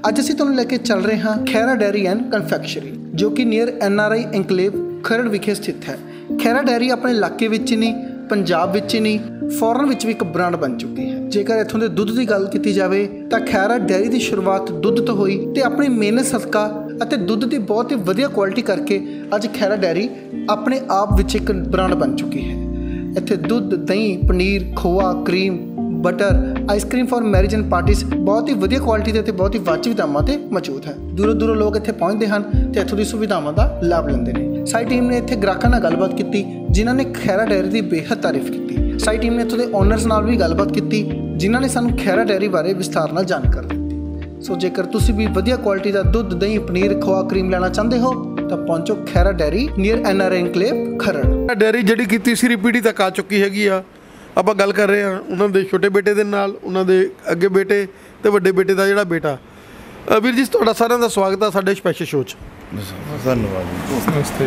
ਅੱਜ ਅਸੀਂ ਤੁਹਾਨੂੰ ਲੈ ਕੇ ਚੱਲ ਰਹੇ ਹਾਂ ਖਹਿਰਾ ਡੈਰੀ ਐਂਡ ਕਨਫੈਕਸ਼ਨਰੀ, ਜੋ ਕਿ ਨੀਅਰ NRI ਐਨਕਲੇਵ ਖਰੜ ਵਿਖੇ ਸਥਿਤ ਹੈ। ਖਹਿਰਾ ਡੈਰੀ ਆਪਣੇ ਇਲਾਕੇ ਵਿੱਚ ਨਹੀਂ, ਪੰਜਾਬ ਵਿੱਚ ਨਹੀਂ, ਫੋਰਨ ਵਿੱਚ ਵੀ ਇੱਕ ਬ੍ਰਾਂਡ ਬਣ ਚੁੱਕੀ ਹੈ। ਜੇਕਰ ਇੱਥੋਂ ਦੇ ਦੁੱਧ ਦੀ ਗੱਲ ਕੀਤੀ ਜਾਵੇ ਤਾਂ ਖਹਿਰਾ ਡੈਰੀ ਦੀ ਸ਼ੁਰੂਆਤ ਦੁੱਧ ਤੋਂ ਹੋਈ ਤੇ ਆਪਣੀ ਮਿਹਨਤ ਸਦਕਾ ਅਤੇ ਦੁੱਧ ਦੀ ਬਹੁਤ ਹੀ ਵਧੀਆ ਕੁਆਲਿਟੀ ਕਰਕੇ ਅੱਜ ਖਹਿਰਾ ਡੈਰੀ ਆਪਣੇ ਆਪ ਵਿੱਚ ਇੱਕ ਬ੍ਰਾਂਡ ਬਣ ਚੁੱਕੀ ਹੈ। ਇੱਥੇ ਦੁੱਧ, ਦਹੀਂ, ਪਨੀਰ, ਖੋਆ, cream, butter, ice cream for marriage and parties ਬਹੁਤ ਹੀ ਵਧੀਆ ਕੁਆਲਿਟੀ ਦੇ ਅਤੇ ਬਹੁਤ ਹੀ ਵਾਜਬੀ ਦਾਮਾਂ 'ਤੇ ਮੌਜੂਦ ਹੈ। ਦੂਰੋਂ ਦੂਰੋਂ ਲੋਕ ਇੱਥੇ ਪਹੁੰਚਦੇ ਹਨ ਅਤੇ ਇੱਥੋਂ ਦੀ ਸੁਵਿਧਾਵਾਂ ਦਾ ਲਾਭ ਲੈਂਦੇ ਨੇ। ਸਾਡੀ ਟੀਮ ਨੇ ਇੱਥੇ ਗ੍ਰਾਹਕਾਂ ਨਾਲ ਗੱਲਬਾਤ ਕੀਤੀ, ਜਿਨ੍ਹਾਂ ਨੇ ਖਹਿਰਾ ਡੈਰੀ ਦੀ ਬੇਹੱਦ ਤਾਰੀਫ ਕੀਤੀ। ਸਾਡੀ ਟੀਮ ਨੇ ਇੱਥੋਂ ਦੇ ਓਨਰਸ ਨਾਲ ਵੀ ਗੱਲਬਾਤ ਕੀਤੀ, ਜਿਨ੍ਹਾਂ ਨੇ ਸਾਨੂੰ ਖਹਿਰਾ ਡੈਰੀ ਬਾਰੇ ਵਿਸਥਾਰ ਨਾਲ ਜਾਣਕਾਰੀ ਦਿੱਤੀ। ਸੋ ਜੇਕਰ ਤੁਸੀਂ ਵੀ ਵਧੀਆ ਕੁਆਲਿਟੀ ਦਾ ਦੁੱਧ, ਦਹੀਂ, ਪਨੀਰ, ਖੋਆ, ਕਰੀਮ ਲੈਣਾ ਚਾਹੁੰਦੇ ਹੋ ਤਾਂ ਪਹੁੰਚੋ Khaira dairy near NRI enclave Kharar. Dairy ਜਿਹੜੀ ਕਿ ਤੀਸਰੀ ਪੀੜ੍ਹੀ ਤੱਕ ਆ ਚੁੱਕੀ ਹੈਗੀ ਆ। ਆਪਾਂ ਗੱਲ ਕਰ ਰਹੇ ਹਾਂ ਉਹਨਾਂ ਦੇ ਛੋਟੇ ਬੇਟੇ ਦੇ ਨਾਲ, ਉਹਨਾਂ ਦੇ ਅੱਗੇ ਬੇਟੇ ਅਤੇ ਵੱਡੇ ਬੇਟੇ ਦਾ ਜਿਹੜਾ ਬੇਟਾ। ਵੀਰ ਜੀ, ਤੁਹਾਡਾ ਸਾਰਿਆਂ ਦਾ ਸਵਾਗਤ ਆ ਸਾਡੇ ਸਪੈਸ਼ਲ ਸ਼ੋਅ 'ਚ। ਧੰਨਵਾਦ। ਨਮਸਤੇ।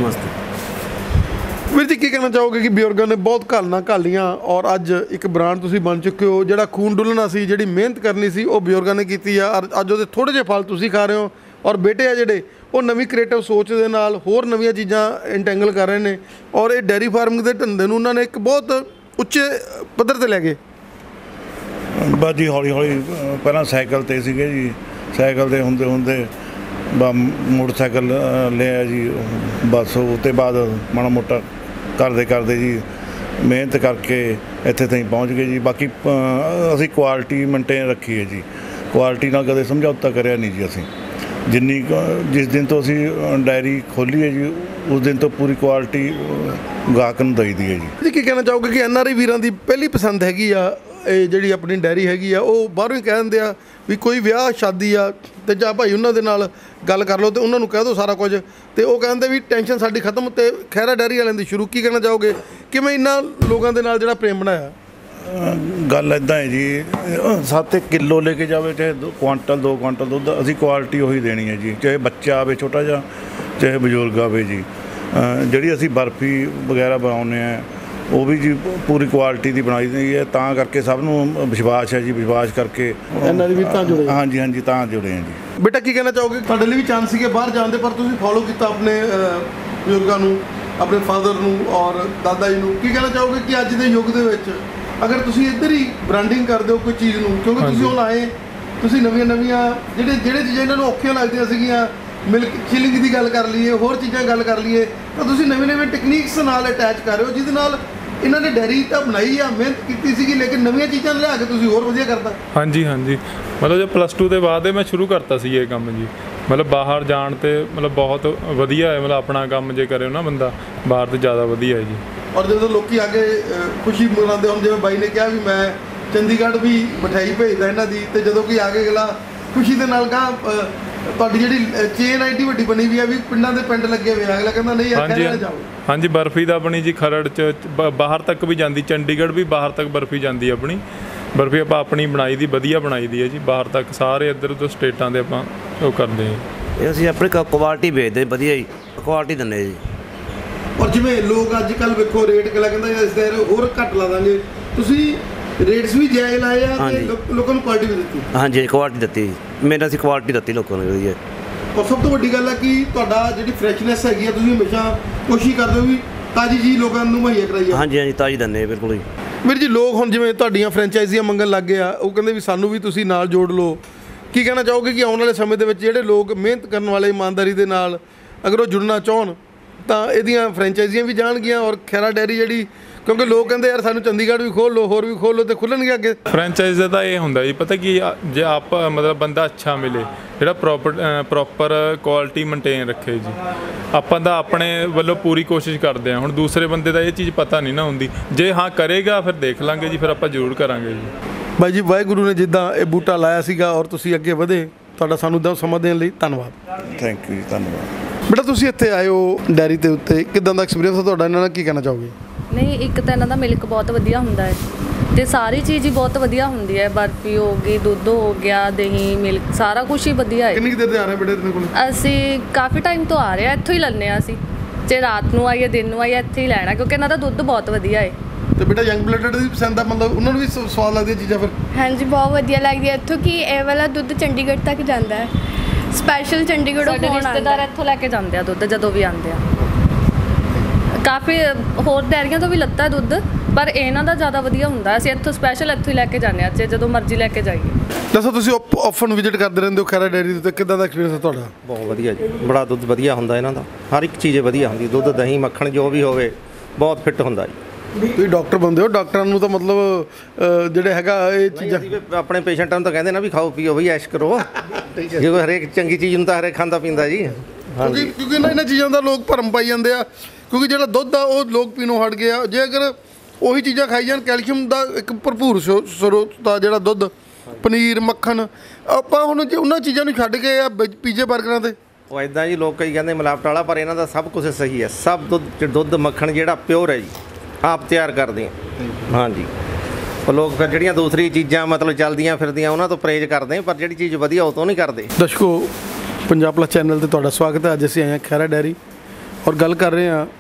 ਵੀਰ ਜੀ, ਕੀ ਕਹਿਣਾ ਚਾਹੋਗੇ ਕਿ ਬਜ਼ੁਰਗਾਂ ਨੇ ਬਹੁਤ ਘਾਲਣਾ ਘਾਲੀਆਂ ਔਰ ਅੱਜ ਇੱਕ ਬ੍ਰਾਂਡ ਤੁਸੀਂ ਬਣ ਚੁੱਕੇ ਹੋ। ਜਿਹੜਾ ਖੂਨ ਡੁੱਲਣਾ ਸੀ, ਜਿਹੜੀ ਮਿਹਨਤ ਕਰਨੀ ਸੀ, ਉਹ ਬਜ਼ੁਰਗਾਂ ਨੇ ਕੀਤੀ ਆ ਔਰ ਅੱਜ ਉਹਦੇ ਥੋੜ੍ਹੇ ਜਿਹੇ ਫਲ ਤੁਸੀਂ ਖਾ ਰਹੇ ਹੋ। ਔਰ ਬੇਟੇ ਆ ਜਿਹੜੇ ਉਹ ਨਵੀਂ ਕ੍ਰੀਏਟਿਵ ਸੋਚ ਦੇ ਨਾਲ ਹੋਰ ਨਵੀਆਂ ਚੀਜ਼ਾਂ ਇੰਟੈਂਗਲ ਕਰ ਰਹੇ ਨੇ ਔਰ ਇਹ ਡੈਰੀ ਫਾਰਮਿੰਗ ਦੇ ਧੰਦੇ ਨੂੰ ਉਹਨਾਂ ਨੇ ਇੱਕ ਬਹੁਤ ਉੱਚੇ ਪੱਧਰ 'ਤੇ ਲੈ ਗਏ। ਬਸ ਜੀ ਹੌਲੀ ਹੌਲੀ ਪਹਿਲਾਂ ਸਾਈਕਲ 'ਤੇ ਸੀਗੇ ਜੀ, ਸਾਈਕਲ 'ਤੇ ਹੁੰਦੇ ਹੁੰਦੇ ਮੋਟਰਸਾਈਕਲ ਲਿਆ ਜੀ। ਬਸ ਉਹ ਤੋਂ ਬਾਅਦ ਮਾੜਾ ਮੋਟਾ ਕਰਦੇ ਜੀ ਮਿਹਨਤ ਕਰਕੇ ਇੱਥੇ ਤਾਈਂ ਪਹੁੰਚ ਗਏ ਜੀ। ਬਾਕੀ ਅਸੀਂ ਕੁਆਲਿਟੀ ਮੇਨਟੇਨ ਰੱਖੀ ਹੈ ਜੀ, ਕੁਆਲਿਟੀ ਨਾਲ ਕਦੇ ਸਮਝੌਤਾ ਕਰਿਆ ਨਹੀਂ ਜੀ। ਅਸੀਂ ਜਿਸ ਦਿਨ ਤੋਂ ਅਸੀਂ ਡਾਇਰੀ ਖੋਲ੍ਹੀ ਹੈ ਜੀ, ਉਸ ਦਿਨ ਤੋਂ ਪੂਰੀ ਕੁਆਲਿਟੀ ਗਾਹਕ ਨੂੰ ਦਈਦੀ ਹੈ ਜੀ। ਕੀ ਕਹਿਣਾ ਚਾਹੋਗੇ ਕਿ NRI ਵੀਰਾਂ ਦੀ ਪਹਿਲੀ ਪਸੰਦ ਹੈਗੀ ਆ ਇਹ ਜਿਹੜੀ ਆਪਣੀ ਡੈਰੀ ਹੈਗੀ ਆ? ਉਹ ਬਾਹਰੋਂ ਹੀ ਕਹਿ ਦਿੰਦੇ ਆ ਵੀ ਕੋਈ ਵਿਆਹ ਸ਼ਾਦੀ ਆ ਅਤੇ ਜਾਂ ਭਾਈ ਉਹਨਾਂ ਦੇ ਨਾਲ ਗੱਲ ਕਰ ਲਓ ਅਤੇ ਉਹਨਾਂ ਨੂੰ ਕਹਿ ਦਿਓ ਸਾਰਾ ਕੁਝ, ਅਤੇ ਉਹ ਕਹਿੰਦੇ ਵੀ ਟੈਨਸ਼ਨ ਸਾਡੀ ਖਤਮ ਅਤੇ ਖਹਿਰਾ ਡੈਰੀ ਵਾਲਿਆਂ ਦੀ ਸ਼ੁਰੂ। ਕੀ ਕਹਿਣਾ ਚਾਹੋਗੇ, ਕਿਵੇਂ ਇਹਨਾਂ ਲੋਕਾਂ ਦੇ ਨਾਲ ਜਿਹੜਾ ਪ੍ਰੇਮ ਬਣਾਇਆ? ਗੱਲ ਇੱਦਾਂ ਹੈ ਜੀ, 7 ਕਿਲੋ ਲੈ ਕੇ ਜਾਵੇ ਚਾਹੇ 2 ਕੁਆਂਟਲ ਦੁੱਧ, ਅਸੀਂ ਕੁਆਲਿਟੀ ਉਹੀ ਦੇਣੀ ਹੈ ਜੀ। ਚਾਹੇ ਬੱਚਾ ਆਵੇ ਛੋਟਾ ਜਿਹਾ, ਚਾਹੇ ਬਜ਼ੁਰਗ ਆਵੇ ਜੀ। ਜਿਹੜੀ ਅਸੀਂ ਬਰਫੀ ਵਗੈਰਾ ਬਣਾਉਂਦੇ ਹਾਂ ਉਹ ਵੀ ਜੀ ਪੂਰੀ ਕੁਆਲਿਟੀ ਦੀ ਬਣਾਈ ਦੀ ਹੈ, ਤਾਂ ਕਰਕੇ ਸਭ ਨੂੰ ਵਿਸ਼ਵਾਸ ਹੈ ਜੀ। ਵਿਸ਼ਵਾਸ ਕਰਕੇ NRI ਵੀ ਤਾਂ ਜੁੜੇ। ਹਾਂਜੀ ਤਾਂ ਜੁੜੇ ਹਾਂ ਜੀ। ਬੇਟਾ, ਕੀ ਕਹਿਣਾ ਚਾਹੋਗੇ? ਤੁਹਾਡੇ ਲਈ ਵੀ ਚਾਂਸ ਸੀਗੇ ਬਾਹਰ ਜਾਣ ਦੇ, ਪਰ ਤੁਸੀਂ ਫੋਲੋ ਕੀਤਾ ਆਪਣੇ ਬਜ਼ੁਰਗਾਂ ਨੂੰ, ਆਪਣੇ ਫਾਦਰ ਨੂੰ ਔਰ ਦਾਦਾ ਜੀ ਨੂੰ। ਕੀ ਕਹਿਣਾ ਚਾਹੋਗੇ ਕਿ ਅੱਜ ਦੇ ਯੁੱਗ ਦੇ ਵਿੱਚ ਅਗਰ ਤੁਸੀਂ ਇੱਧਰ ਹੀ ਬ੍ਰਾਂਡਿੰਗ ਕਰਦੇ ਹੋ ਕੋਈ ਚੀਜ਼ ਨੂੰ, ਕਿਉਂਕਿ ਤੁਸੀਂ ਹੁਣ ਆਏ, ਤੁਸੀਂ ਨਵੀਆਂ ਜਿਹੜੇ ਚੀਜ਼ਾਂ ਇਹਨਾਂ ਨੂੰ ਔਖੀਆਂ ਲੱਗਦੀਆਂ ਸੀਗੀਆਂ, ਮਿਲਕ ਚਿਲਿੰਗ ਦੀ ਗੱਲ ਕਰ ਲਈਏ, ਹੋਰ ਚੀਜ਼ਾਂ ਗੱਲ ਕਰ ਲਈਏ, ਤਾਂ ਤੁਸੀਂ ਨਵੇਂ ਟੈਕਨੀਕਸ ਨਾਲ ਅਟੈਚ ਕਰ ਰਹੇ ਹੋ, ਜਿਹਦੇ ਨਾਲ ਇਹਨਾਂ ਨੇ ਡੈਰੀ ਤਾਂ ਬਣਾਈ ਆ, ਮਿਹਨਤ ਕੀਤੀ ਸੀਗੀ, ਲੇਕਿਨ ਨਵੀਆਂ ਚੀਜ਼ਾਂ ਲਿਆ ਕੇ ਤੁਸੀਂ ਹੋਰ ਵਧੀਆ ਕਰਦਾ। ਹਾਂਜੀ ਮਤਲਬ ਜੋ +2 ਦੇ ਬਾਅਦ ਮੈਂ ਸ਼ੁਰੂ ਕਰਤਾ ਸੀ ਇਹ ਕੰਮ ਜੀ। ਮਤਲਬ ਬਾਹਰ ਜਾਣ 'ਤੇ ਮਤਲਬ ਬਹੁਤ ਵਧੀਆ ਹੈ, ਮਤਲਬ ਆਪਣਾ ਕੰਮ ਜੇ ਕਰੇ ਨਾ ਬੰਦਾ ਬਾਹਰ ਤੋਂ ਜ਼ਿਆਦਾ ਵਧੀਆ ਹੈ ਜੀ। ਔਰ ਜਦੋਂ ਲੋਕ ਆ ਕੇ ਖੁਸ਼ੀ ਮਨਾਉਂਦੇ ਹੁਣ, ਜਿਵੇਂ ਬਾਈ ਨੇ ਕਿਹਾ ਵੀ ਮੈਂ ਚੰਡੀਗੜ੍ਹ ਵੀ ਮਠਿਆਈ ਭੇਜਦਾ ਇਹਨਾਂ ਦੀ, ਅਤੇ ਜਦੋਂ ਕਿ ਆ ਕੇ ਅਗਲਾ ਖੁਸ਼ੀ ਦੇ ਨਾਲ ਕਹਾਂ ਤੁਹਾਡੀ ਜਿਹੜੀ ਚੇਨ ਐਡੀ ਵੱਡੀ ਬਣੀ ਵੀ ਆ ਵੀ ਪਿੰਡਾਂ ਦੇ ਪਿੰਡ ਲੱਗੇ ਹੋਏ ਆ, ਅਗਲਾ ਕਹਿੰਦਾ ਨਹੀਂ ਯਾਰ ਕਹਿਣਾ ਜਾਓ। ਹਾਂਜੀ, ਬਰਫੀ ਦਾ ਆਪਣੀ ਜੀ ਖਰੜ 'ਚ ਬਾਹਰ ਤੱਕ ਵੀ ਜਾਂਦੀ, ਚੰਡੀਗੜ੍ਹ ਵੀ ਬਾਹਰ ਤੱਕ ਬਰਫੀ ਜਾਂਦੀ ਆਪਣੀ। ਬਰਫੀ ਆਪਾਂ ਆਪਣੀ ਬਣਾਈ ਦੀ, ਵਧੀਆ ਬਣਾਈ ਦੀ ਹੈ ਜੀ। ਬਾਹਰ ਤੱਕ ਸਾਰੇ ਇੱਧਰ ਉੱਧਰ ਸਟੇਟਾਂ ਦੇ ਆਪਾਂ ਉਹ ਕਰਦੇ ਹਾਂ। ਇਹ ਅਸੀਂ ਆਪਣੀ ਕੁਆਲਿਟੀ ਵੇਚਦੇ, ਵਧੀਆ ਜੀ ਕੁਆਲਿਟੀ ਦਿੰਦੇ ਜੀ। ਔਰ ਜਿਵੇਂ ਲੋਕ ਅੱਜ ਕੱਲ੍ਹ ਵੇਖੋ ਰੇਟ ਅਗਲਾ ਕਹਿੰਦਾ ਇਸ ਦਾ ਹੋਰ ਘੱਟ ਲਾ ਦਾਂਗੇ, ਤੁਸੀਂ ਰੇਟਸ ਵੀ ਜਾਇਜ਼ ਲਾਏ ਆ ਅਤੇ ਲੋਕਾਂ ਨੂੰ ਕੁਆਲਿਟੀ ਵੀ ਦਿੱਤੀ। ਹਾਂਜੀ, ਕੁਆਲਿਟੀ ਦਿੱਤੀ, ਮੇਰਾ ਅਸੀਂ ਕੁਆਲਿਟੀ ਦਿੱਤੀ ਲੋਕਾਂ ਨੂੰ ਵਧੀਆ। ਔਰ ਸਭ ਤੋਂ ਵੱਡੀ ਗੱਲ ਹੈ ਕਿ ਤੁਹਾਡਾ ਜਿਹੜੀ ਫਰੈਸ਼ਨੈਸ ਹੈਗੀ ਆ, ਤੁਸੀਂ ਹਮੇਸ਼ਾ ਕੋਸ਼ਿਸ਼ ਕਰਦੇ ਹੋ ਵੀ ਤਾਜ਼ੀ ਚੀਜ਼ ਲੋਕਾਂ ਨੂੰ ਮੁਹੱਈਆ ਕਰਾਈ ਆ। ਹਾਂਜੀ ਤਾਜ਼ੀ ਦਿੰਦੇ ਬਿਲਕੁਲ ਜੀ। ਵੀਰ ਜੀ, ਲੋਕ ਹੁਣ ਜਿਵੇਂ ਤੁਹਾਡੀਆਂ ਫਰੈਂਚਾਈਜ਼ੀਆਂ ਮੰਗਣ ਲੱਗ ਗਏ ਆ, ਉਹ ਕਹਿੰਦੇ ਵੀ ਸਾਨੂੰ ਵੀ ਤੁਸੀਂ ਨਾਲ ਜੋੜ ਲਓ। ਕੀ ਕਹਿਣਾ ਚਾਹੋਗੇ ਕਿ ਆਉਣ ਵਾਲੇ ਸਮੇਂ ਦੇ ਵਿੱਚ ਜਿਹੜੇ ਲੋਕ ਮਿਹਨਤ ਕਰਨ ਵਾਲੇ ਇਮਾਨਦਾਰੀ ਦੇ ਨਾਲ ਅਗਰ ਉਹ ਜੁੜਨਾ ਚਾਹੁਣ ਤਾਂ ਇਹਦੀਆਂ ਫਰੈਂਚਾਈਜ਼ੀਆਂ ਵੀ ਜਾਣਗੀਆਂ ਔਰ ਖਹਿਰਾ ਡੈਰੀ ਜਿਹੜੀ, ਕਿਉਂਕਿ ਲੋਕ ਕਹਿੰਦੇ ਯਾਰ ਸਾਨੂੰ ਚੰਡੀਗੜ੍ਹ ਵੀ ਖੋਲ੍ਹ ਲਓ, ਹੋਰ ਵੀ ਖੋਲ੍ਹ ਲਓ, ਅਤੇ ਖੁੱਲ੍ਹਣਗੇ ਅੱਗੇ। ਫਰੈਂਚਾਈਜ਼ ਦਾ ਤਾਂ ਇਹ ਹੁੰਦਾ ਜੀ, ਪਤਾ ਕੀ ਜੇ ਆਪ ਮਤਲਬ ਬੰਦਾ ਅੱਛਾ ਮਿਲੇ, ਜਿਹੜਾ ਪ੍ਰੋਪਰ ਕੁਆਲਿਟੀ ਮੇਨਟੇਨ ਰੱਖੇ ਜੀ। ਆਪਾਂ ਤਾਂ ਆਪਣੇ ਵੱਲੋਂ ਪੂਰੀ ਕੋਸ਼ਿਸ਼ ਕਰਦੇ ਹਾਂ। ਹੁਣ ਦੂਸਰੇ ਬੰਦੇ ਦਾ ਇਹ ਚੀਜ਼ ਪਤਾ ਨਹੀਂ ਨਾ ਹੁੰਦੀ, ਜੇ ਹਾਂ ਕਰੇਗਾ ਫਿਰ ਦੇਖ ਲਾਂਗੇ ਜੀ, ਫਿਰ ਆਪਾਂ ਜ਼ਰੂਰ ਕਰਾਂਗੇ ਜੀ। ਬਾਈ ਜੀ, ਵਾਹਿਗੁਰੂ ਨੇ ਜਿੱਦਾਂ ਇਹ ਬੂਟਾ ਲਾਇਆ ਸੀਗਾ ਔਰ ਤੁਸੀਂ ਅੱਗੇ ਵਧੇ, ਤੁਹਾਡਾ ਸਾਨੂੰ ਦਾ ਸਮਾਂ ਦੇਣ ਲਈ ਧੰਨਵਾਦ। ਥੈਂਕ ਯੂ ਜੀ, ਧੰਨਵਾਦ। ਬੇਟਾ, ਤੁਸੀਂ ਇੱਥੇ ਆਏ ਹੋ ਡੈਰੀ ਦੇ ਉੱਤੇ, ਕਿੱਦਾਂ ਦਾ ਐਕਸਪੀਰੀਅੰਸ ਹੈ ਤੁਹਾਡਾ? ਇਹਨਾਂ ਨਾਲ ਕੀ ਕਹਿਣਾ ਚਾਹੋਗੇ? ਨਹੀਂ, ਇੱਕ ਤਾਂ ਇਹਨਾਂ ਦਾ ਮਿਲਕ ਬਹੁਤ ਵਧੀਆ ਹੁੰਦਾ ਹੈ ਅਤੇ ਸਾਰੀ ਚੀਜ਼ ਹੀ ਬਹੁਤ ਵਧੀਆ ਹੁੰਦੀ ਹੈ। ਬਰਫੀ ਹੋ ਗਈ, ਦੁੱਧ ਹੋ ਗਿਆ, ਦਹੀਂ, ਮਿਲਕ, ਸਾਰਾ ਕੁਛ ਹੀ ਵਧੀਆ ਹੈ। ਕਿੰਨੀ ਦੇਰ ਦੇ ਆ ਰਹੇ ਬੇਟੇ ਇਹਨਾਂ ਕੋਲ? ਅਸੀਂ ਕਾਫੀ ਟਾਈਮ ਤੋਂ ਆ ਰਹੇ ਹਾਂ, ਇੱਥੋਂ ਹੀ ਲੈਂਦੇ ਹਾਂ ਅਸੀਂ, ਜੇ ਰਾਤ ਨੂੰ ਆਈਏ ਦਿਨ ਨੂੰ ਆਈਏ ਇੱਥੇ ਹੀ ਲੈਣਾ, ਕਿਉਂਕਿ ਇਹਨਾਂ ਦਾ ਦੁੱਧ ਬਹੁਤ ਵਧੀਆ ਹੈ। ਅਤੇ ਬੇਟਾ ਯੰਗ ਬਲੱਡਡ ਦੀ ਪਸੰਦ ਆ, ਮਤਲਬ ਉਹਨਾਂ ਨੂੰ ਵੀ ਸਵਾਦ ਲੱਗਦੀਆਂ ਚੀਜ਼ਾਂ ਫਿਰ? ਹਾਂਜੀ ਬਹੁਤ ਵਧੀਆ ਲੱਗਦੀ ਹੈ ਇੱਥੋਂ ਕਿ ਇਹ ਵਾਲਾ ਦੁੱਧ ਚੰਡੀਗੜ੍ਹ ਤੱਕ ਜਾਂਦਾ ਹੈ, ਸਪੈਸ਼ਲ ਚੰਡੀਗੜ੍ਹੋਂ ਸਾਡੇ ਫੋਨ ਰਿਸ਼ਤੇਦਾਰ ਆਉਂਦਾ। ਇੱਥੋਂ ਲੈ ਕੇ ਜਾਂਦੇ ਆ ਦੁੱਧ ਜਦੋਂ ਵੀ ਆਉਂਦੇ ਆ। ਕਾਫੀ ਹੋਰ ਡੈਰੀਆਂ ਤੋਂ ਵੀ ਲੱਤਾ ਦੁੱਧ, ਪਰ ਇਹਨਾਂ ਦਾ ਜ਼ਿਆਦਾ ਵਧੀਆ ਹੁੰਦਾ। ਅਸੀਂ ਇੱਥੋਂ ਸਪੈਸ਼ਲ ਇੱਥੋਂ ਹੀ ਲੈ ਕੇ ਜਾਂਦੇ ਆ, ਜਦੋਂ ਮਰਜ਼ੀ ਲੈ ਕੇ ਜਾਈਏ। ਦੱਸੋ ਤੁਸੀਂ ਆਫਨ ਵਿਜ਼ਿਟ ਕਰਦੇ ਰਹਿੰਦੇ ਹੋ ਖਹਿਰਾ ਡੇਅਰੀ ਤੇ, ਕਿੱਦਾਂ ਦਾ ਐਕਸਪੀਰੀਅੰਸ ਹੈ ਤੁਹਾਡਾ? ਬਹੁਤ ਵਧੀਆ ਜੀ, ਬੜਾ ਦੁੱਧ ਵਧੀਆ ਹੁੰਦਾ ਇਹਨਾਂ ਦਾ, ਹਰ ਇੱਕ ਚੀਜ਼ ਵਧੀਆ ਹੁੰਦੀ, ਦੁੱਧ ਦਹੀਂ ਮੱਖਣ ਜੋ ਵੀ ਹੋਵੇ ਬਹੁਤ ਫਿੱਟ ਹੁੰਦਾ ਜੀ। ਤੁਸੀਂ ਡਾਕਟਰ ਬੰਦੇ ਹੋ, ਡਾਕਟਰਾਂ ਨੂੰ ਤਾਂ ਮਤਲਬ ਜਿਹੜੇ ਹੈਗਾ ਇਹ ਚੀਜ਼ਾਂ ਅਸੀਂ ਵੀ ਆਪਣੇ ਪੇਸ਼ੈਂਟਾਂ ਨੂੰ ਤਾਂ ਕਹਿੰਦੇ ਨਾ ਵੀ ਖਾਓ ਪੀਓ ਬਈ, ਐਸ਼ ਕਰੋ। ਜੇ ਕੋਈ ਹਰੇਕ ਚੰਗੀ ਚੀਜ਼ ਨੂੰ ਤਾਂ ਹਰੇਕ ਖਾਂਦਾ ਪੀਂਦਾ ਜੀ। ਕਿਉਂਕਿ ਇਹਨਾਂ ਚੀਜ਼ਾਂ ਦਾ ਲੋਕ ਭਰਮ ਪਾਈ ਜਾਂਦੇ ਆ, ਕਿਉਂਕਿ ਜਿਹੜਾ ਦੁੱਧ ਆ ਉਹ ਲੋਕ ਪੀਣੋਂ ਹਟ ਗਏ ਆ। ਜੇ ਅਗਰ ਉਹੀ ਚੀਜ਼ਾਂ ਖਾਈ ਜਾਣ, ਕੈਲਸ਼ੀਅਮ ਦਾ ਇੱਕ ਭਰਪੂਰ ਸਰੋਤ ਦਾ ਜਿਹੜਾ ਦੁੱਧ, ਪਨੀਰ, ਮੱਖਣ, ਆਪਾਂ ਹੁਣ ਜੇ ਉਹਨਾਂ ਚੀਜ਼ਾਂ ਨੂੰ ਛੱਡ ਕੇ ਆ ਪੀਜ਼ੇ ਬਰਗਰਾਂ ਤੇ ਉਹ ਇਦਾਂ ਜੀ, ਲੋਕ ਕਈ ਕਹਿੰਦੇ ਮਿਲਾਵਟ ਵਾਲਾ, ਪਰ ਇਹਨਾਂ ਦਾ ਸਭ ਕੁਝ ਸਹੀ ਹੈ। ਸਭ ਦੁੱਧ ਮੱਖਣ ਜਿਹੜਾ ਪਿਓਰ ਹੈ ਜੀ, ਆਪ ਤਿਆਰ ਕਰਦੇ ਹਾਂ। ਹਾਂਜੀ, ਉਹ ਲੋਕ ਫਿਰ ਜਿਹੜੀਆਂ ਦੂਸਰੀ ਚੀਜ਼ਾਂ ਮਤਲਬ ਚੱਲਦੀਆਂ ਫਿਰਦੀਆਂ ਉਹਨਾਂ ਤੋਂ ਪਰਹੇਜ਼ ਕਰਦੇ, ਪਰ ਜਿਹੜੀ ਚੀਜ਼ ਵਧੀਆ ਉਹ ਤੋਂ ਨਹੀਂ ਕਰਦੇ। ਦਰਸ਼ਕੋ, ਪੰਜਾਬ ਪਲੱਸ ਚੈਨਲ ਤੇ ਤੁਹਾਡਾ ਸਵਾਗਤ ਹੈ। ਅੱਜ ਅਸੀਂ ਆਏ ਹਾਂ ਖਹਿਰਾ ਡੈਰੀ ਔਰ ਗੱਲ ਕਰ ਰਹੇ ਹਾਂ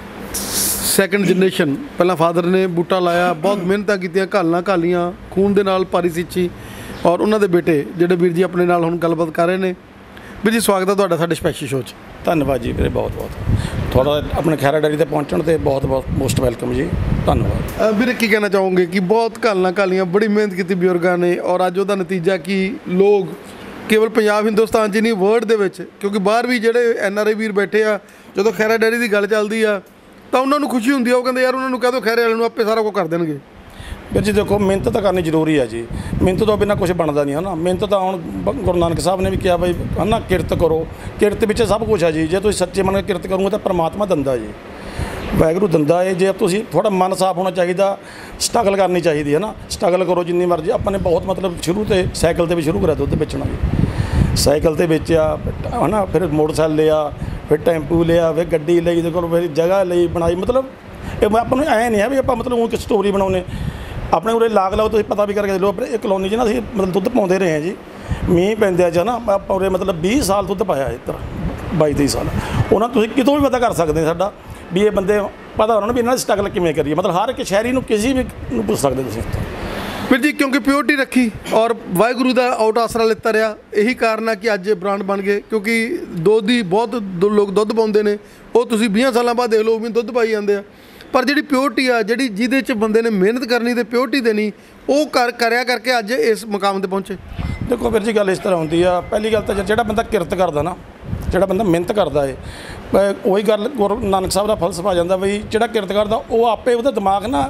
ਸੈਕੰਡ ਜਨਰੇਸ਼ਨ। ਪਹਿਲਾਂ ਫਾਦਰ ਨੇ ਬੂਟਾ ਲਾਇਆ, ਬਹੁਤ ਮਿਹਨਤਾਂ ਕੀਤੀਆਂ, ਘਾਲੀਆਂ ਖੂਨ ਦੇ ਨਾਲ ਪਾਰੀ ਸਿੱਚੀ, ਔਰ ਉਹਨਾਂ ਦੇ ਬੇਟੇ ਜਿਹੜੇ ਵੀਰ ਜੀ ਆਪਣੇ ਨਾਲ ਹੁਣ ਗੱਲਬਾਤ ਕਰ ਰਹੇ ਨੇ। ਵੀਰ ਜੀ ਸਵਾਗਤ ਹੈ ਤੁਹਾਡਾ ਸਾਡੇ ਸਪੈਸ਼ਲ ਸ਼ੋਅ 'ਚ। ਧੰਨਵਾਦ ਜੀ ਵੀਰੇ, ਬਹੁਤ ਬਹੁਤ ਤੁਹਾਡਾ ਆਪਣੇ ਖਹਿਰਾ ਡੈਰੀ ਤੇ ਪਹੁੰਚਣ ਤੇ ਬਹੁਤ ਬਹੁਤ ਮੋਸਟ ਵੈਲਕਮ ਜੀ, ਧੰਨਵਾਦ। ਵੀਰੇ ਕੀ ਕਹਿਣਾ ਚਾਹੋਗੇ ਕਿ ਬਹੁਤ ਘਾਲੀਆਂ ਬੜੀ ਮਿਹਨਤ ਕੀਤੀ ਬਜ਼ੁਰਗਾਂ ਨੇ, ਔਰ ਅੱਜ ਉਹਦਾ ਨਤੀਜਾ ਕਿ ਲੋਕ ਕੇਵਲ ਪੰਜਾਬ ਹਿੰਦੁਸਤਾਨ 'ਚ ਨਹੀਂ, ਵਰਲਡ ਦੇ ਵਿੱਚ, ਕਿਉਂਕਿ ਬਾਹਰ ਵੀ ਜਿਹੜੇ NRI ਵੀਰ ਬੈਠੇ ਆ, ਜਦੋਂ ਖਹਿਰਾ ਡੈਰੀ ਦੀ ਗੱਲ ਚੱਲਦੀ ਆ ਤਾਂ ਉਹਨਾਂ ਨੂੰ ਖੁਸ਼ੀ ਹੁੰਦੀ ਆ। ਉਹ ਕਹਿੰਦੇ ਯਾਰ ਉਹਨਾਂ ਨੂੰ ਕਹਿ ਦਿਓ ਖਹਿਰੇ ਵਾਲਿਆਂ ਨੂੰ, ਆਪੇ ਸਾਰਾ ਕੁਝ ਕਰ ਦੇਣਗੇ। ਵੀਰ ਜੀ ਦੇਖੋ, ਮਿਹਨਤ ਤਾਂ ਕਰਨੀ ਜ਼ਰੂਰੀ ਹੈ ਜੀ, ਮਿਹਨਤ ਤੋਂ ਬਿਨਾਂ ਕੁਝ ਬਣਦਾ ਨਹੀਂ ਹੈ ਨਾ। ਮਿਹਨਤ ਤਾਂ ਹੁਣ ਗੁਰੂ ਨਾਨਕ ਸਾਹਿਬ ਨੇ ਵੀ ਕਿਹਾ ਬਈ ਹੈ ਨਾ, ਕਿਰਤ ਕਰੋ, ਕਿਰਤ ਵਿੱਚ ਸਭ ਕੁਝ ਹੈ ਜੀ। ਜੇ ਤੁਸੀਂ ਸੱਚੇ ਮਨ ਨਾਲ ਕਿਰਤ ਕਰੋਗੇ ਤਾਂ ਪਰਮਾਤਮਾ ਦਿੰਦਾ ਜੀ, ਵਾਹਿਗੁਰੂ ਦਿੰਦਾ ਹੈ। ਜੇ ਤੁਸੀਂ ਥੋੜ੍ਹਾ ਮਨ ਸਾਫ਼ ਹੋਣਾ ਚਾਹੀਦਾ, ਸਟਰਗਲ ਕਰਨੀ ਚਾਹੀਦੀ ਹੈ ਨਾ, ਸਟਰਗਲ ਕਰੋ ਜਿੰਨੀ ਮਰਜ਼ੀ। ਆਪਾਂ ਨੇ ਬਹੁਤ ਮਤਲਬ ਸ਼ੁਰੂ ਤੇ ਸਾਈਕਲ 'ਤੇ ਵੀ ਸ਼ੁਰੂ ਕਰਿਆ ਦੁੱਧ ਵੇਚਣਾ ਜੀ, ਸਾਈਕਲ 'ਤੇ ਵੇਚਿਆ ਹੈ ਨਾ, ਫਿਰ ਮੋਟਰਸਾਈਕਲ ਲਿਆ, ਫਿਰ ਟੈਂਪੂ ਲਿਆ, ਫਿਰ ਗੱਡੀ ਲਈ, ਇਹਦੇ ਕੋਲ ਫਿਰ ਜਗ੍ਹਾ ਲਈ ਬਣਾਈ। ਮਤਲਬ ਇਹ ਆਪਾਂ ਨੂੰ ਐਂ ਨਹੀਂ ਹੈ ਵੀ ਆਪਾਂ ਮਤਲਬ ਉਹ ਇੱਕ ਸਟੋਰੀ ਬਣਾਉਂਦੇ। ਆਪਣੇ ਉਰੇ ਲਾਗ ਲਾਓ, ਤੁਸੀਂ ਪਤਾ ਵੀ ਕਰਕੇ ਲਓ। ਆਪਣੇ ਇਹ ਕਲੋਨੀ 'ਚ ਨਾ ਅਸੀਂ ਮਤਲਬ ਦੁੱਧ ਪਾਉਂਦੇ ਰਹੇ ਹਾਂ ਜੀ, ਮੀਂਹ ਪੈਂਦੇ 'ਚ ਨਾ, ਆਪਾਂ ਉਰੇ ਮਤਲਬ 20 ਸਾਲ ਦੁੱਧ ਪਾਇਆ ਇੱਧਰ, 22-23 ਸਾਲ। ਉਹਨਾਂ ਤੁਸੀਂ ਕਿਤੋਂ ਵੀ ਪਤਾ ਕਰ ਸਕਦੇ ਸਾਡਾ ਵੀ ਇਹ ਬੰਦੇ, ਪਤਾ ਉਹਨਾਂ ਨੂੰ ਵੀ ਇਹਨਾਂ ਦੀ ਸਟਰਗਲ ਕਿਵੇਂ ਕਰੀਏ। ਮਤਲਬ ਹਰ ਇੱਕ ਸ਼ਹਿਰੀ ਨੂੰ, ਕਿਸੇ ਵੀ ਨੂੰ ਪੁੱਛ ਸਕਦੇ ਤੁਸੀਂ। ਵੀਰ ਜੀ ਕਿਉਂਕਿ ਪਿਓਰਟੀ ਰੱਖੀ ਔਰ ਵਾਹਿਗੁਰੂ ਦਾ ਆਊਟ ਆਸਰਾ ਲਿੱਤਾ ਰਿਹਾ, ਇਹੀ ਕਾਰਨ ਹੈ ਕਿ ਅੱਜ ਇਹ ਬ੍ਰਾਂਡ ਬਣ ਗਏ। ਕਿਉਂਕਿ ਦੁੱਧ ਦੀ ਬਹੁਤ ਲੋਕ ਦੁੱਧ ਪਾਉਂਦੇ ਨੇ, ਉਹ ਤੁਸੀਂ 20 ਸਾਲਾਂ ਬਾਅਦ ਦੇਖ ਲਓ ਵੀ ਦੁੱਧ ਪਾਈ ਜਾਂਦੇ ਆ। ਪਰ ਜਿਹੜੀ ਪਿਓਰਟੀ ਆ, ਜਿਹੜੀ ਜਿਹਦੇ 'ਚ ਬੰਦੇ ਨੇ ਮਿਹਨਤ ਕਰਨੀ ਤੇ ਪਿਓਰਟੀ ਦੇਣੀ, ਉਹ ਕਰਿਆ ਕਰਕੇ ਅੱਜ ਇਸ ਮੁਕਾਮ 'ਤੇ ਪਹੁੰਚੇ। ਦੇਖੋ ਵੀਰ ਜੀ, ਗੱਲ ਇਸ ਤਰ੍ਹਾਂ ਹੁੰਦੀ ਆ। ਪਹਿਲੀ ਗੱਲ ਤਾਂ ਜਿਹੜਾ ਬੰਦਾ ਕਿਰਤ ਕਰਦਾ ਨਾ, ਜਿਹੜਾ ਬੰਦਾ ਮਿਹਨਤ ਕਰਦਾ ਹੈ, ਉਹੀ ਗੱਲ ਗੁਰੂ ਨਾਨਕ ਸਾਹਿਬ ਦਾ ਫਲਸਫਾ ਆ ਜਾਂਦਾ ਬਈ ਜਿਹੜਾ ਕਿਰਤ ਕਰਦਾ ਉਹ ਆਪੇ ਉਹਦਾ ਦਿਮਾਗ ਨਾ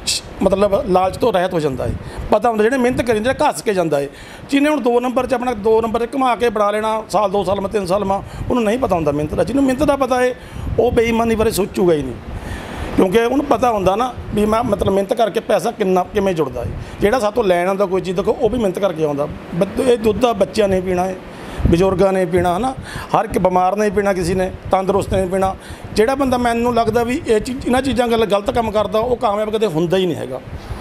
ਮਤਲਬ ਲਾਲਚ ਤੋਂ ਰਹਿਤ ਹੋ ਜਾਂਦਾ ਹੈ। ਪਤਾ ਹੁੰਦਾ ਜਿਹੜੇ ਮਿਹਨਤ ਕਰੀ, ਜਿਹੜਾ ਘੱਸ ਕੇ ਜਾਂਦਾ ਹੈ। ਜਿਹਨੇ ਹੁਣ 2 ਨੰਬਰ 'ਚ ਆਪਣਾ 2 ਨੰਬਰ 'ਚ ਘੁਮਾ ਕੇ ਬਣਾ ਲੈਣਾ, ਸਾਲ 2 ਸਾਲ 3 ਸਾਲ ਉਹਨੂੰ ਨਹੀਂ ਪਤਾ ਹੁੰਦਾ ਮਿਹਨਤ ਦਾ। ਜਿਹਨੂੰ ਮਿਹਨਤ ਦਾ ਪਤਾ ਹੈ ਉਹ ਬੇਈਮਾਨੀ ਬਾਰੇ ਸੋਚੂਗਾ ਹੀ ਨਹੀਂ, ਕਿਉਂਕਿ ਉਹਨੂੰ ਪਤਾ ਹੁੰਦਾ ਨਾ ਵੀ ਮੈਂ ਮਤਲਬ ਮਿਹਨਤ ਕਰਕੇ ਪੈਸਾ ਕਿਵੇਂ ਜੁੜਦਾ ਹੈ। ਜਿਹੜਾ ਸਾਤੋਂ ਲੈਣ ਆਉਂਦਾ ਕੋਈ ਚੀਜ਼, ਦੇਖੋ ਉਹ ਵੀ ਮਿਹਨਤ ਕਰਕੇ ਆਉਂਦਾ। ਇਹ ਦੁੱਧ ਦਾ ਬੱਚਿਆਂ ਨੇ ਪੀਣਾ ਹੈ, ਬਜ਼ੁਰਗਾਂ ਨੇ ਪੀਣਾ ਹੈ ਨਾ, ਹਰ ਇੱਕ ਬਿਮਾਰ ਨੇ ਪੀਣਾ, ਕਿਸੇ ਨੇ ਤੰਦਰੁਸਤ ਨੇ ਪੀਣਾ। ਜਿਹੜਾ ਬੰਦਾ ਮੈਨੂੰ ਲੱਗਦਾ ਵੀ ਇਹਨਾਂ ਚੀਜ਼ਾਂ ਗੱਲ ਗਲਤ ਕੰਮ ਕਰਦਾ, ਉਹ ਕਾਮਯਾਬ ਕਦੇ ਹੁੰਦਾ ਹੀ ਨਹੀਂ ਹੈਗਾ।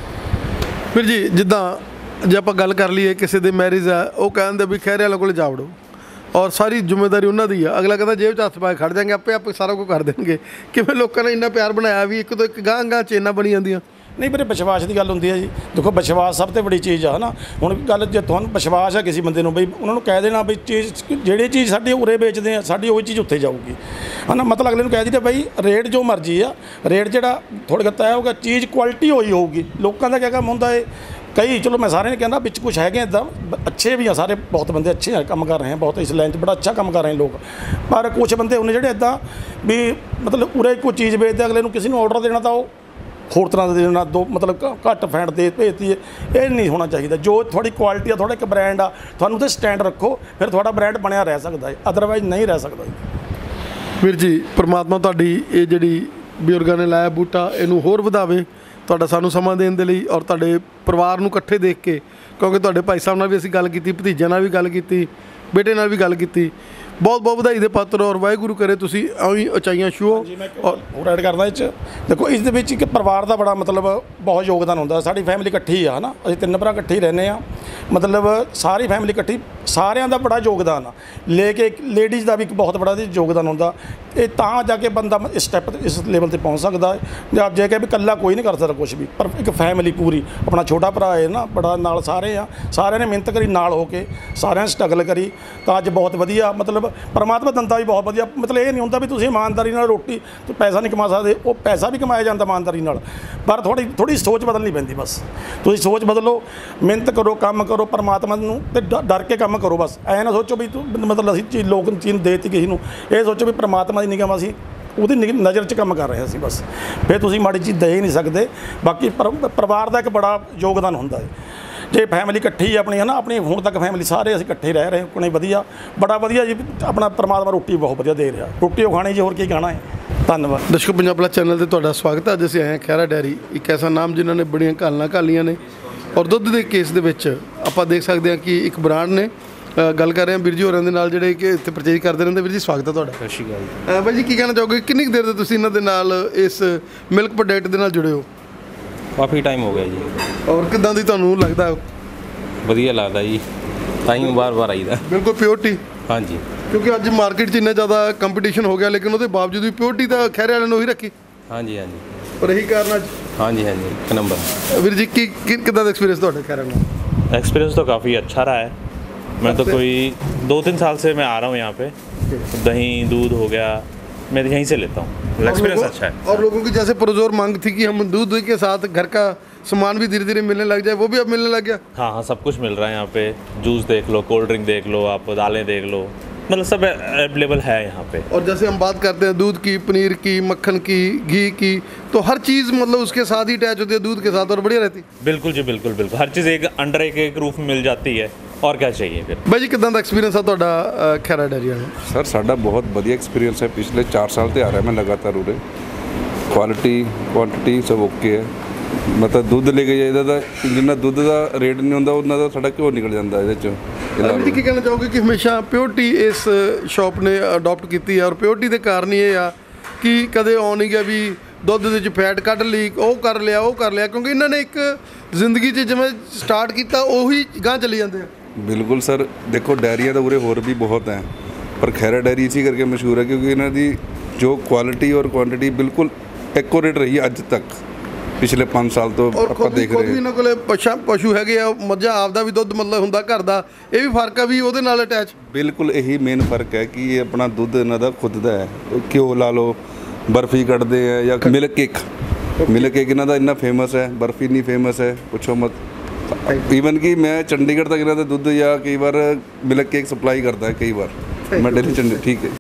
ਵੀਰ ਜੀ ਜਿੱਦਾਂ ਜੇ ਆਪਾਂ ਗੱਲ ਕਰ ਲਈਏ, ਕਿਸੇ ਦੇ ਮੈਰਿਜ ਆ, ਉਹ ਕਹਿੰਦੇ ਵੀ ਖਹਿਰੇ ਵਾਲੇ ਕੋਲ ਜਾ ਵੜੋ, ਔਰ ਸਾਰੀ ਜ਼ਿੰਮੇਵਾਰੀ ਉਹਨਾਂ ਦੀ ਆ। ਅਗਲਾ ਕਹਿੰਦਾ ਜੇਬ 'ਚ ਹੱਥ ਪਾ ਕੇ ਖੜ ਜਾਣਗੇ, ਆਪੇ ਸਾਰਾ ਕੁਝ ਕਰ ਦੇਣਗੇ। ਕਿਵੇਂ ਲੋਕਾਂ ਨੇ ਇੰਨਾ ਪਿਆਰ ਬਣਾਇਆ ਵੀ ਇੱਕ ਤੋਂ ਇੱਕ ਗਾਂਹ ਚੇਨਾਂ ਬਣੀ ਜਾਂਦੀਆਂ। ਨਹੀਂ ਵੀਰੇ, ਵਿਸ਼ਵਾਸ ਦੀ ਗੱਲ ਹੁੰਦੀ ਹੈ ਜੀ। ਦੇਖੋ ਵਿਸ਼ਵਾਸ ਸਭ ਤੋਂ ਵੱਡੀ ਚੀਜ਼ ਆ ਨਾ। ਹੁਣ ਗੱਲ ਜੇ ਤੁਹਾਨੂੰ ਵਿਸ਼ਵਾਸ ਹੈ ਕਿਸੇ ਬੰਦੇ ਨੂੰ, ਬਈ ਉਹਨਾਂ ਨੂੰ ਕਹਿ ਦੇਣਾ ਵੀ ਚੀਜ਼, ਜਿਹੜੀ ਚੀਜ਼ ਸਾਡੀ ਉਰੇ ਵੇਚਦੇ ਆ, ਸਾਡੀ ਉਹੀ ਚੀਜ਼ ਉੱਥੇ ਜਾਊਗੀ, ਹੈ ਨਾ। ਮਤਲਬ ਅਗਲੇ ਨੂੰ ਕਹਿ ਦਿੱਤਾ ਬਈ ਰੇਟ ਜੋ ਮਰਜ਼ੀ ਆ, ਰੇਟ ਜਿਹੜਾ ਥੋੜ੍ਹਾ ਜਿਹਾ ਤੈਅ ਹੋਊਗਾ, ਚੀਜ਼ ਕੁਆਲਿਟੀ ਹੋਈ ਹੋਊਗੀ। ਲੋਕਾਂ ਦਾ ਕਿਆ ਕੰਮ ਹੁੰਦਾ ਹੈ, ਕਈ ਚਲੋ ਮੈਂ ਸਾਰੇ ਨਹੀਂ ਕਹਿੰਦਾ, ਵਿੱਚ ਕੁਛ ਹੈਗੇ ਇੱਦਾਂ ਅੱਛੇ ਵੀ ਆ, ਸਾਰੇ ਬਹੁਤ ਬੰਦੇ ਅੱਛੇ ਆ, ਕੰਮ ਕਰ ਰਹੇ ਆ, ਬਹੁਤ ਇਸ ਲਾਈਨ 'ਚ ਬੜਾ ਅੱਛਾ ਕੰਮ ਕਰ ਰਹੇ ਲੋਕ। ਪਰ ਕੁਛ ਬੰਦੇ ਉਹਨੇ ਜਿਹੜੇ ਇੱਦਾਂ ਵੀ ਮਤਲਬ ਉਰੇ ਕੋਈ ਚੀਜ਼ ਵੇਚਦੇ, ਅਗਲੇ ਨੂੰ ਕਿਸੇ ਨੂੰ ਆਰਡਰ ਦੇਣਾ ਤਾਂ ਉਹ ਹੋਰ ਤਰ੍ਹਾਂ ਦਾ ਦੇਣਾ, ਮਤਲਬ ਘੱਟ ਫੈਂਟ ਦੇ ਭੇਜਦੀ ਹੈ। ਇਹ ਨਹੀਂ ਹੋਣਾ ਚਾਹੀਦਾ। ਜੋ ਤੁਹਾਡੀ ਕੁਆਲਿਟੀ ਆ, ਤੁਹਾਡਾ ਇੱਕ ਬ੍ਰਾਂਡ ਆ, ਤੁਹਾਨੂੰ ਤੇ ਸਟੈਂਡ ਰੱਖੋ, ਫਿਰ ਤੁਹਾਡਾ ਬ੍ਰਾਂਡ ਬਣਿਆ ਰਹਿ ਸਕਦਾ ਹੈ, ਅਦਰਵਾਈਜ਼ ਨਹੀਂ ਰਹਿ ਸਕਦਾ। ਵੀਰ ਜੀ ਪਰਮਾਤਮਾ ਤੁਹਾਡੀ ਇਹ ਜਿਹੜੀ ਬਜ਼ੁਰਗਾਂ ਨੇ ਲਾਇਆ ਬੂਟਾ, ਇਹਨੂੰ ਹੋਰ ਵਧਾਵੇ। ਤੁਹਾਡਾ ਸਾਨੂੰ ਸਮਾਂ ਦੇਣ ਦੇ ਲਈ, ਔਰ ਤੁਹਾਡੇ ਪਰਿਵਾਰ ਨੂੰ ਇਕੱਠੇ ਦੇਖ ਕੇ, ਕਿਉਂਕਿ ਤੁਹਾਡੇ ਭਾਈ ਸਾਹਿਬ ਨਾਲ ਵੀ ਅਸੀਂ ਗੱਲ ਕੀਤੀ, ਭਤੀਜਿਆਂ ਨਾਲ ਵੀ ਗੱਲ ਕੀਤੀ, ਬੇਟੇ ਨਾਲ ਵੀ ਗੱਲ ਕੀਤੀ, ਬਹੁਤ ਬਹੁਤ ਵਧਾਈ ਦੇ ਪਾਤਰ ਔਰ ਵਾਹਿਗੁਰੂ ਕਰੇ ਤੁਸੀਂ ਐਵੇਂ ਉਚਾਈਆਂ ਛੂਹੋ। ਔਰ ਹੋਰ ਐਡ ਕਰਦਾ ਇਹ 'ਚ ਦੇਖੋ ਇਸ ਦੇ ਵਿੱਚ ਇੱਕ ਪਰਿਵਾਰ ਦਾ ਬੜਾ ਮਤਲਬ ਬਹੁਤ ਯੋਗਦਾਨ ਹੁੰਦਾ। ਸਾਡੀ ਫੈਮਿਲੀ ਇਕੱਠੀ ਆ ਹੈ ਨਾ, ਅਸੀਂ 3 ਭਰਾ ਇਕੱਠੇ ਹੀ ਰਹਿੰਦੇ ਆ, ਮਤਲਬ ਸਾਰੀ ਫੈਮਿਲੀ ਇਕੱਠੀ, ਸਾਰਿਆਂ ਦਾ ਬੜਾ ਯੋਗਦਾਨ ਆ। ਲੈ ਕੇ ਲੇਡੀਜ਼ ਦਾ ਵੀ ਇੱਕ ਬਹੁਤ ਬੜਾ ਯੋਗਦਾਨ ਹੁੰਦਾ। ਇਹ ਤਾਂ ਜਾ ਕੇ ਬੰਦਾ ਇਸ ਸਟੈਪ ਇਸ ਲੈਵਲ ਤੇ ਪਹੁੰਚ ਸਕਦਾ ਹੈ। ਜਾਂ ਜੇ ਕਿ ਵੀ ਇਕੱਲਾ ਕੋਈ ਨਹੀਂ ਕਰ ਸਕਦਾ ਕੁਝ ਵੀ, ਪਰ ਇੱਕ ਫੈਮਿਲੀ ਪੂਰੀ, ਆਪਣਾ ਛੋਟਾ ਭਰਾ ਹੈ ਨਾ, ਬੜਾ ਨਾਲ ਸਾਰੇ ਆ, ਸਾਰਿਆਂ ਨੇ ਮਿਹਨਤ ਕਰੀ ਨਾਲ ਹੋ ਕੇ, ਸਾਰਿਆਂ ਨੇ ਸਟਰਗਲ ਕਰੀ ਤਾਂ ਅੱਜ ਬਹੁਤ ਵਧੀਆ ਮਤਲਬ ਪਰਮਾਤਮਾ ਦਿੰਦਾ ਵੀ ਬਹੁਤ ਵਧੀਆ। ਮਤਲਬ ਇਹ ਨਹੀਂ ਹੁੰਦਾ ਵੀ ਤੁਸੀਂ ਇਮਾਨਦਾਰੀ ਨਾਲ ਰੋਟੀ ਤੇ ਪੈਸਾ ਨਹੀਂ ਕਮਾ ਸਕਦੇ, ਉਹ ਪੈਸਾ ਵੀ ਕਮਾਇਆ ਜਾਂਦਾ ਇਮਾਨਦਾਰੀ ਨਾਲ, ਪਰ ਥੋੜੀ ਸੋਚ ਬਦਲਣੀ ਪੈਂਦੀ। ਬਸ ਤੁਸੀਂ ਸੋਚ ਬਦਲੋ, ਮਿਹਨਤ ਕਰੋ, ਕੰਮ ਕਰੋ ਪਰਮਾਤਮਾ ਨੂੰ ਤੇ ਡਰ ਕੇ ਕੰਮ ਕਰੋ। ਬਸ ਐ ਨਾ ਸੋਚੋ ਵੀ ਤੂੰ ਮਤਲਬ ਅਸੀਂ ਚੀਜ਼ ਲੋਕ ਚੀਜ਼ ਦੇਤੀ ਕਿਸੇ ਨੂੰ, ਇਹ ਸੋਚੋ ਵੀ ਪਰਮਾਤਮਾ ਦੀ ਨਿਗਾਹ ਅਸੀਂ ਉਹਦੀ ਨਜ਼ਰ 'ਚ ਕੰਮ ਕਰ ਰਹੇ ਸੀ ਬਸ, ਫਿਰ ਤੁਸੀਂ ਮਾੜੀ ਚੀਜ਼ ਦੇ ਹੀ ਨਹੀਂ ਸਕਦੇ। ਬਾਕੀ ਪਰਿਵਾਰ ਦਾ ਇੱਕ ਬੜਾ ਯੋਗਦਾਨ ਹੁੰਦਾ ਹੈ। ਜੇ ਫੈਮਿਲੀ ਇਕੱਠੀ ਆਪਣੀ ਹੈ ਨਾ, ਆਪਣੀ ਹੁਣ ਤੱਕ ਫੈਮਿਲੀ ਸਾਰੇ ਅਸੀਂ ਇਕੱਠੇ ਰਹਿ ਰਹੇ ਕੋਨੇ, ਵਧੀਆ ਬੜਾ ਵਧੀਆ ਜੀ। ਆਪਣਾ ਪਰਮਾਤਮਾ ਰੋਟੀ ਬਹੁਤ ਵਧੀਆ ਦੇ ਰਿਹਾ, ਰੋਟੀ ਉਹ ਖਾਣੀ ਜੀ, ਹੋਰ ਕੀ ਖਾਣਾ ਹੈ। ਧੰਨਵਾਦ। ਦਰਸ਼ਕੋ, ਪੰਜਾਬ ਪਲੱਸ ਚੈਨਲ ਤੇ ਤੁਹਾਡਾ ਸਵਾਗਤ ਹੈ। ਅੱਜ ਅਸੀਂ ਆਏ ਹਾਂ ਖਹਿਰਾ ਡੈਰੀ, ਇੱਕ ਐਸਾ ਨਾਮ ਜਿਨ੍ਹਾਂ ਨੇ ਬੜੀਆਂ ਘਾਲਣਾ ਘਾਲੀਆਂ ਨੇ ਔਰ ਦੁੱਧ ਦੇ ਕੇਸ ਦੇ ਵਿੱਚ ਆਪਾਂ ਦੇਖ ਸਕਦੇ ਹਾਂ ਕਿ ਇੱਕ ਬ੍ਰਾਂਡ ਨੇ। ਗੱਲ ਕਰ ਰਹੇ ਹਾਂ ਵੀਰ ਜੀ ਹੋਰਾਂ ਦੇ ਨਾਲ ਜਿਹੜੇ ਕਿ ਇੱਥੇ ਪਰਚੇਜ ਕਰਦੇ ਰਹਿੰਦੇ। ਵੀਰ ਜੀ ਸਵਾਗਤ ਹੈ ਤੁਹਾਡਾ। ਸਤਿ ਸ਼੍ਰੀ ਅਕਾਲ। ਬਾਈ ਜੀ ਕੀ ਕਹਿਣਾ ਚਾਹੋਗੇ, ਕਿੰਨੀ ਕੁ ਦੇਰ ਤੋਂ ਤੁਸੀਂ ਇਹਨਾਂ ਦੇ ਨਾਲ ਇਸ ਮਿਲਕ ਪ੍ਰੋਡਕਟ ਦੇ ਨਾਲ ਜੁੜੇ ਹੋ? ਕਾਫੀ ਟਾਈਮ ਹੋ ਗਿਆ ਜੀ। ਔਰ ਕਿੱਦਾਂ ਦੀ ਤੁਹਾਨੂੰ ਲੱਗਦਾ? ਵਧੀਆ ਲੱਗਦਾ ਜੀ, ਤਾਂ ਹੀ ਵਾਰ-ਵਾਰ ਆਈਦਾ। ਬਿਲਕੁਲ ਪਿਓਰਟੀ। ਹਾਂਜੀ, ਕਿਉਂਕਿ ਅੱਜ ਮਾਰਕੀਟ 'ਚ ਇੰਨਾ ਜ਼ਿਆਦਾ ਕੰਪੀਟੀਸ਼ਨ ਹੋ ਗਿਆ, ਲੇਕਿਨ ਉਹਦੇ ਬਾਵਜੂਦ ਵੀ ਪਿਓਰਟੀ ਤਾਂ ਖਹਿਰੇ ਵਾਲਿਆਂ ਨੇ ਉਹੀ ਰੱਖੀ। ਹਾਂਜੀ ਹਾਂਜੀ, ਪਰ ਇਹੀ ਕਾਰਨ ਅੱਜ। ਹਾਂਜੀ ਹਾਂਜੀ, ਇੱਕ नंबर। ਵੀਰ ਜੀ ਕਿੱਦਾਂ ਦਾ ਐਕਸਪੀਰੀਅੰਸ ਤੁਹਾਡਾ ਖਹਿਰੇ ਨਾਲ? एक्सपीरियंस तो काफ़ी अच्छा रहा है। मैं तो कोई 2-3 साल से मैं आ रहा हूँ यहाँ पे। दही दूध हो गया, मैं यहीं से लेता हूँ। एक्सपीरियंस अच्छा है। और लोगों की जैसे पुरजोर मांग थी कि हम दूध के साथ घर का सामान भी धीरे धीरे मिलने लग जाए, वो भी अब मिलने लग गया। हाँ हाँ, सब कुछ मिल रहा है यहाँ पे। जूस देख लो, कोल्ड ड्रिंक देख लो, आप दालें देख लो, मतलब सब अवेलेबल है यहाँ पे। और जैसे हम बात करते हैं दूध की, पनीर की, मक्खन की, घी की, तो हर चीज़ मतलब उसके साथ ही अटैच होती है दूध के साथ और बढ़िया रहती। बिल्कुल जी, बिल्कुल बिल्कुल, हर चीज़ एक अंडर एक रूफ में मिल जाती है, और क्या चाहिए फिर। ਬਾਈ ਜੀ ਕਿੱਦਾਂ ਦਾ ਐਕਸਪੀਰੀਅੰਸ ਆ ਤੁਹਾਡਾ ਖਹਿਰਾ ਡੈਰੀ ਵਾਲਾ? ਸਰ ਸਾਡਾ ਬਹੁਤ ਵਧੀਆ ਐਕਸਪੀਰੀਅੰਸ ਹੈ। ਪਿਛਲੇ 4 ਸਾਲ ਤੇ ਆ ਰਿਹਾ ਮੈਂ ਲਗਾਤਾਰ ਉਰੇ। ਕੁਆਲਿਟੀ ਕੁਆਂਟੀਟੀ ਸਭ ਓਕੇ ਹੈ। ਮਤਲਬ ਦੁੱਧ ਲੈ ਕੇ ਜਾਈਦਾ ਤਾਂ ਜਿੰਨਾ ਦੁੱਧ ਦਾ ਰੇਟ ਨਹੀਂ ਹੁੰਦਾ ਉਹਨਾਂ ਦਾ ਸਾਡਾ ਘਿਓ ਨਿਕਲ ਜਾਂਦਾ ਇਹਦੇ 'ਚ। ਤੁਸੀਂ ਕੀ ਕਹਿਣਾ ਚਾਹੋਗੇ ਕਿ ਹਮੇਸ਼ਾ ਪਿਓਰਟੀ ਇਸ ਸ਼ਾਪ ਨੇ ਅਡਾਪਟ ਕੀਤੀ ਹੈ, ਔਰ ਪਿਓਰਟੀ ਦੇ ਕਾਰਨ ਹੀ ਇਹ ਆ ਕਿ ਕਦੇ ਆਉ ਨਹੀਂ ਗਿਆ ਵੀ ਦੁੱਧ ਦੇ ਵਿੱਚ ਫੈਟ ਕੱਢ ਲਈ, ਉਹ ਕਰ ਲਿਆ, ਕਿਉਂਕਿ ਇਹਨਾਂ ਨੇ ਇੱਕ ਜ਼ਿੰਦਗੀ 'ਚ ਜਿਵੇਂ ਸਟਾਰਟ ਕੀਤਾ ਉਹੀ ਗਾਂਹ ਚਲੀ ਜਾਂਦੇ ਆ। ਬਿਲਕੁਲ ਸਰ, ਦੇਖੋ ਡੈਰੀਆਂ ਤਾਂ ਉਰੇ ਹੋਰ ਵੀ ਬਹੁਤ ਹੈ, ਪਰ ਖਹਿਰਾ ਡੈਰੀ ਇਸੀ ਕਰਕੇ ਮਸ਼ਹੂਰ ਹੈ ਕਿਉਂਕਿ ਇਹਨਾਂ ਦੀ ਜੋ ਕੁਆਲਿਟੀ ਔਰ ਕੁਆਂਟੀਟੀ ਬਿਲਕੁਲ ਐਕੂਰੇਟ ਰਹੀ ਅੱਜ ਤੱਕ, ਪਿਛਲੇ 5 ਸਾਲ ਤੋਂ ਆਪਾਂ ਦੇਖ ਰਹੇ ਹਾਂ। ਇਹਨਾਂ ਕੋਲੇ ਪਸ਼ੂ ਹੈਗੇ ਆ, ਮੱਝਾਂ ਆਪਦਾ ਵੀ ਦੁੱਧ ਮਤਲਬ ਹੁੰਦਾ ਘਰ ਦਾ, ਇਹ ਵੀ ਫਰਕ ਆ ਵੀ ਉਹਦੇ ਨਾਲ ਅਟੈਚ। ਬਿਲਕੁਲ ਇਹੀ ਮੇਨ ਫਰਕ ਹੈ ਕਿ ਇਹ ਆਪਣਾ ਦੁੱਧ ਇਹਨਾਂ ਦਾ ਖੁਦ ਦਾ ਹੈ। ਘਿਓ ਲਾ ਲਓ, ਬਰਫੀ ਕੱਢਦੇ ਆ ਜਾਂ ਮਿਲਕ ਕੇਕ ਇਹਨਾਂ ਦਾ ਇੰਨਾ ਫੇਮਸ ਹੈ, ਬਰਫੀ ਇੰਨੀ ਫੇਮਸ ਹੈ ਪੁੱਛੋ ਮਤ। ਈਵਨ ਕਿ ਮੈਂ ਚੰਡੀਗੜ੍ਹ ਤੱਕ ਇਹਨਾਂ ਦਾ ਦੁੱਧ ਜਾਂ ਕਈ ਵਾਰ ਮਿਲਕ ਕੇਕ ਸਪਲਾਈ ਕਰਦਾ ਕਈ ਵਾਰ ਮੈਂ ਡੇਲੀ ਠੀਕ ਹੈ।